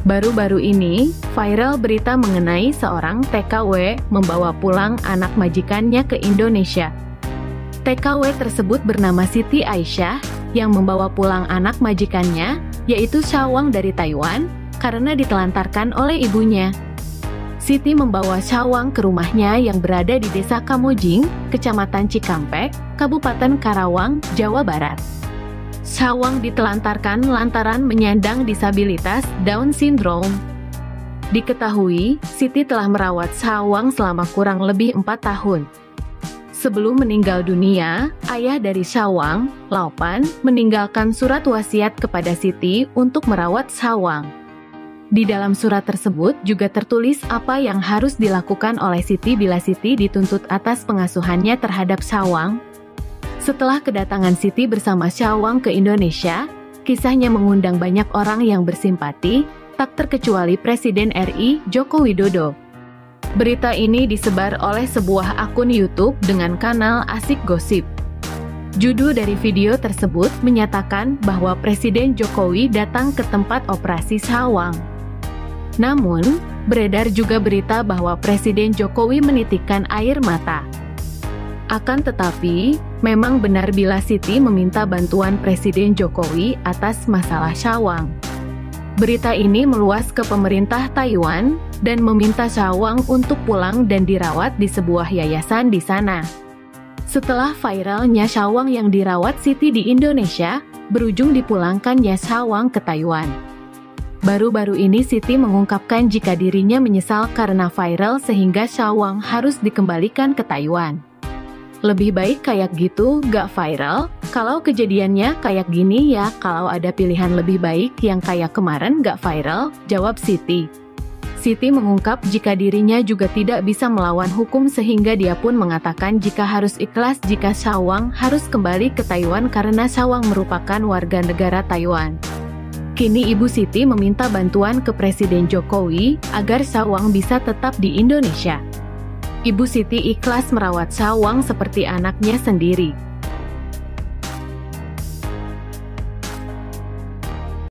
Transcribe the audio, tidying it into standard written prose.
Baru-baru ini, viral berita mengenai seorang TKW membawa pulang anak majikannya ke Indonesia. TKW tersebut bernama Siti Aisyah, yang membawa pulang anak majikannya, yaitu Shawang dari Taiwan, karena ditelantarkan oleh ibunya. Siti membawa Shawang ke rumahnya yang berada di Desa Kamojing, Kecamatan Cikampek, Kabupaten Karawang, Jawa Barat. Shawang ditelantarkan lantaran menyandang disabilitas Down Syndrome. Diketahui, Siti telah merawat Shawang selama kurang lebih 4 tahun. Sebelum meninggal dunia, ayah dari Shawang, Laupan, meninggalkan surat wasiat kepada Siti untuk merawat Shawang. Di dalam surat tersebut juga tertulis apa yang harus dilakukan oleh Siti bila Siti dituntut atas pengasuhannya terhadap Shawang. Setelah kedatangan Siti bersama Shawang ke Indonesia, kisahnya mengundang banyak orang yang bersimpati, tak terkecuali Presiden RI Joko Widodo. Berita ini disebar oleh sebuah akun YouTube dengan kanal Asik Gosip. Judul dari video tersebut menyatakan bahwa Presiden Jokowi datang ke tempat operasi Shawang. Namun, beredar juga berita bahwa Presiden Jokowi menitikkan air mata. Akan tetapi, memang benar bila Siti meminta bantuan Presiden Jokowi atas masalah Shawang. Berita ini meluas ke pemerintah Taiwan dan meminta Shawang untuk pulang dan dirawat di sebuah yayasan di sana. Setelah viralnya Shawang yang dirawat Siti di Indonesia, berujung dipulangkannya Shawang ke Taiwan. Baru-baru ini Siti mengungkapkan jika dirinya menyesal karena viral sehingga Shawang harus dikembalikan ke Taiwan. Lebih baik kayak gitu, gak viral. Kalau kejadiannya kayak gini ya, kalau ada pilihan lebih baik yang kayak kemarin gak viral, jawab Siti. Siti mengungkap jika dirinya juga tidak bisa melawan hukum sehingga dia pun mengatakan jika harus ikhlas jika Shawang harus kembali ke Taiwan karena Shawang merupakan warga negara Taiwan. Kini Ibu Siti meminta bantuan ke Presiden Jokowi agar Shawang bisa tetap di Indonesia. Ibu Siti ikhlas merawat Shawang seperti anaknya sendiri.